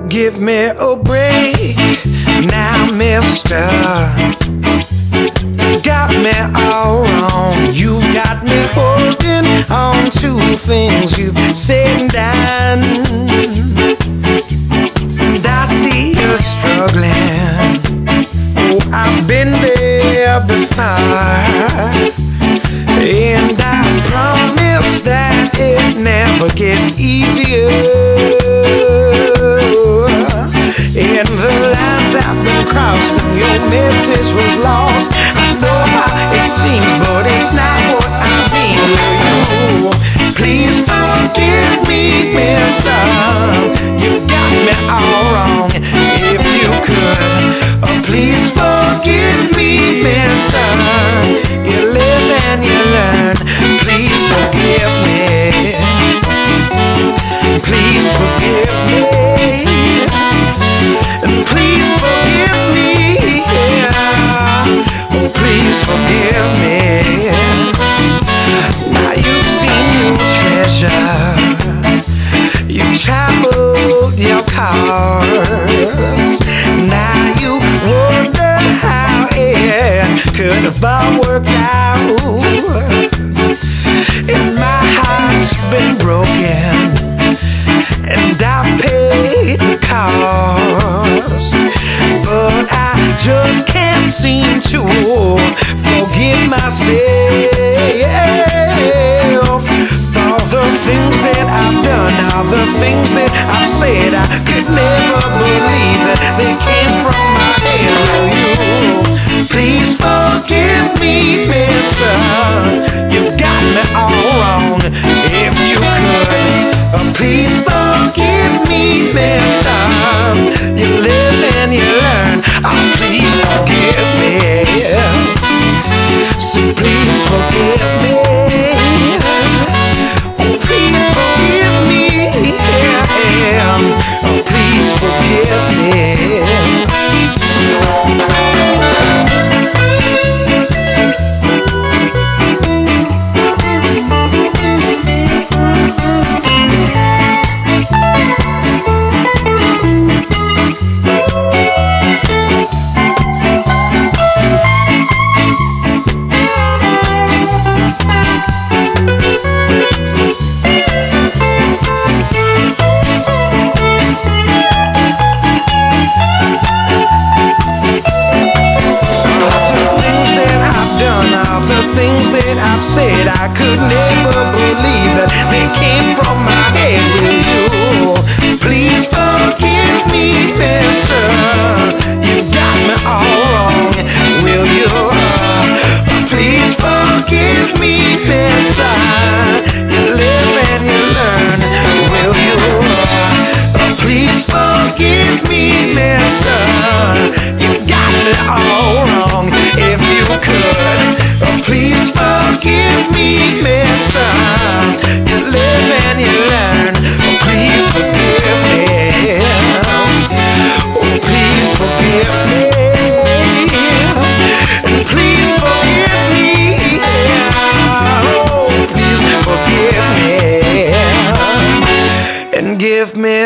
Give me a break now, mister. You got me all wrong. You got me holding on to things you've said and done. And I see you're struggling. Oh, I've been there before. And I promise that it never gets easier. And the lines have been crossed and your message was lost. I know how it seems, but it's not what I mean. Will you please forgive me, mister? You got me all wrong. If you could, please forgive me, mister. You live and you learn. Please forgive me. Please forgive me. And please forgive me, yeah. Oh, please forgive me. Now you've seen your treasure, you've traveled your cars. Now you wonder how it could have all worked out. And my heart's been broken, and I paid the cost, but I just can't seem to forgive myself for the things that I've done, all the things that I've said. I could never believe that they came from my head. Will you please forgive me, mister? You've got me all wrong. If you could, please forgive me, mister. You live and you learn. Oh, please forgive me. So please forgive me. Oh, please forgive me. Oh, please forgive me. Things that I've said, I could never believe that they came from my head. Will you please forgive me, mister? You've got me all wrong. Will you please forgive me, mister? You live and you learn. Will you please forgive me, mister? You've got me all wrong. If you could, please forgive me, mister. You live and you learn. Oh, please forgive me. Oh, please forgive me. And please forgive me. Oh, please forgive me. And give me